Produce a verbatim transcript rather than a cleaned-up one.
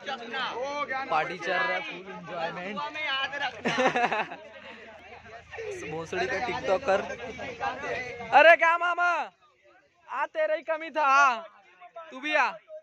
Party चल रहा है, फुल एंजॉयमेंट। भोसड़ी का टिकटॉकर। अरे क्या मामा, आ तेरा ही कमी था, तू भी आ।